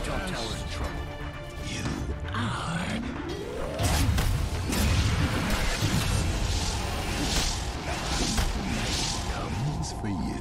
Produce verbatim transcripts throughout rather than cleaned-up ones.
top tower's in trouble. You are. Comes for you.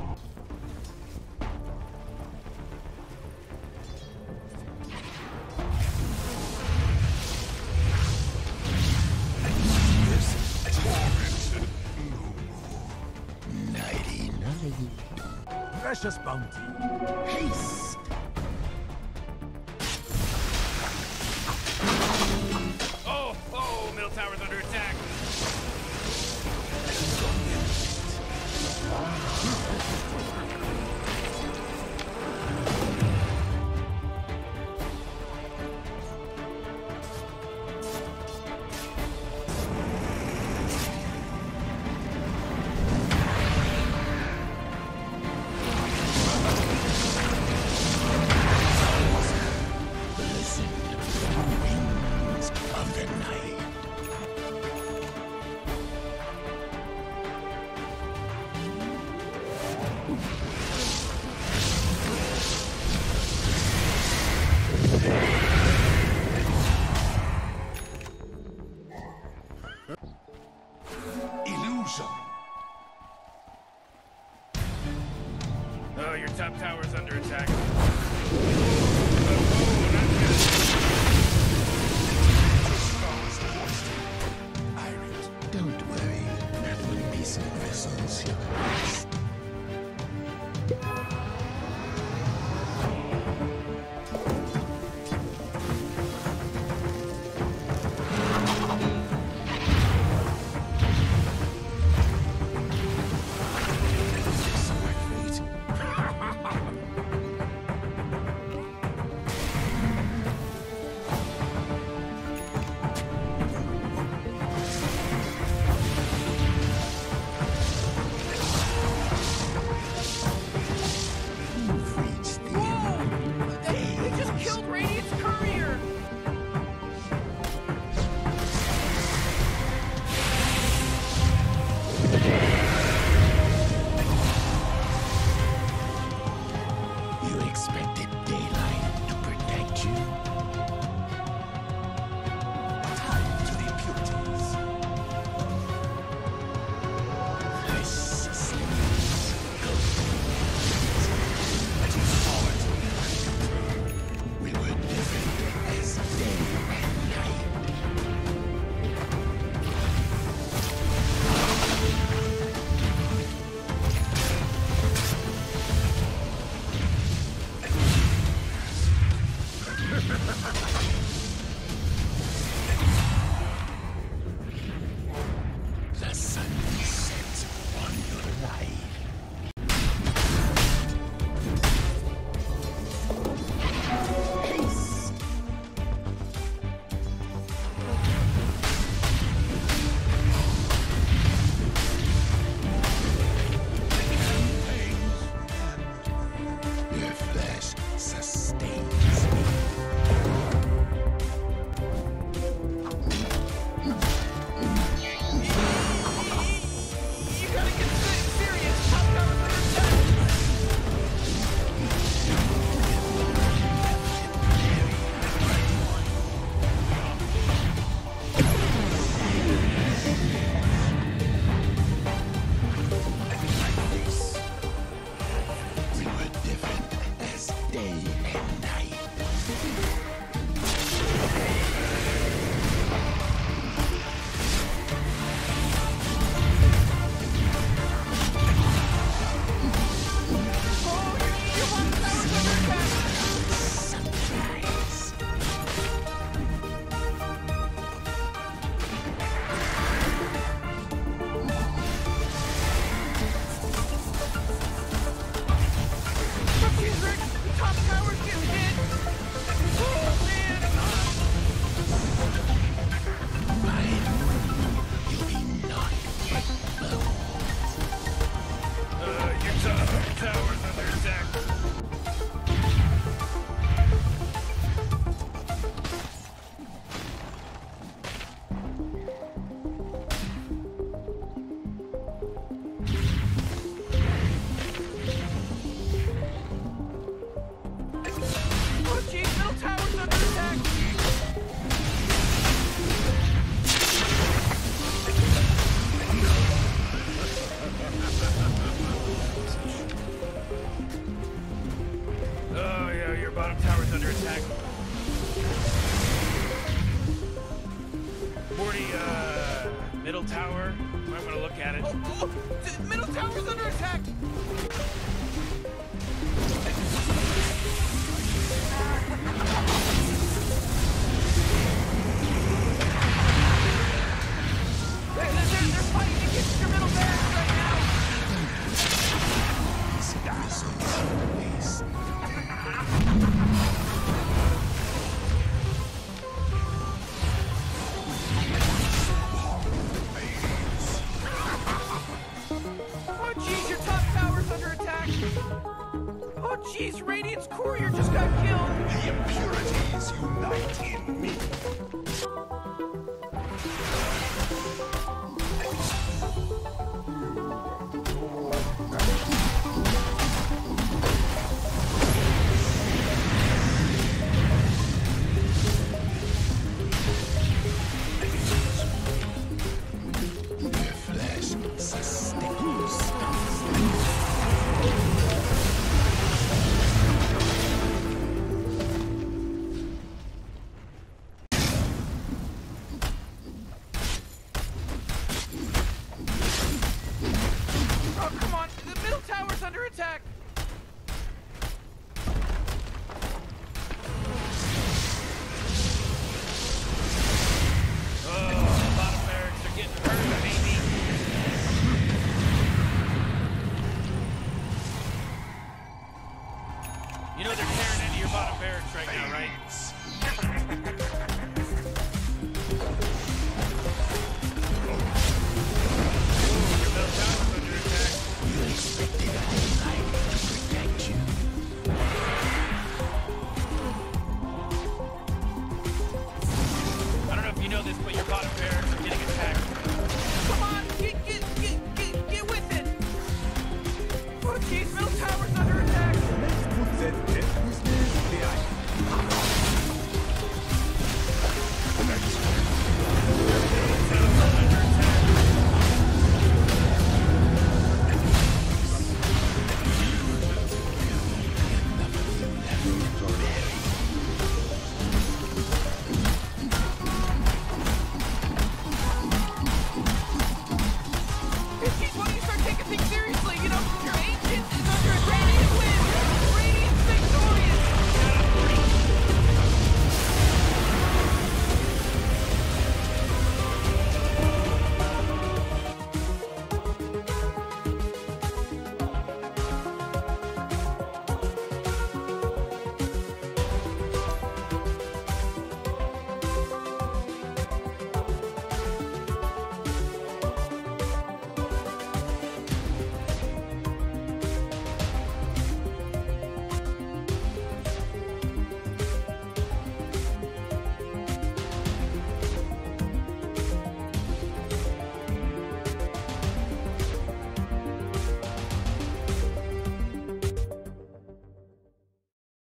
Precious bounty. Haste. Oh, oh, middle tower's under attack. Oh, your top tower's under attack. Don't worry, that will be some vessels here. The sun sets on your life. Your flesh sustains me. Top tower's bottom tower's under attack. Morty, uh, middle tower. Might want to look at it. Oh, oh, the middle tower's under attack! They're, they're, they're fighting against your middle barracks right now! Oh jeez, your top tower's under attack! Oh jeez, Radiant's courier just got killed! The impurities unite in me. Their flesh sustains. Oh, come on! The middle tower's under attack! Oh, bottom barracks are getting hurt, baby. You know they're tearing into your bottom barracks right now, right?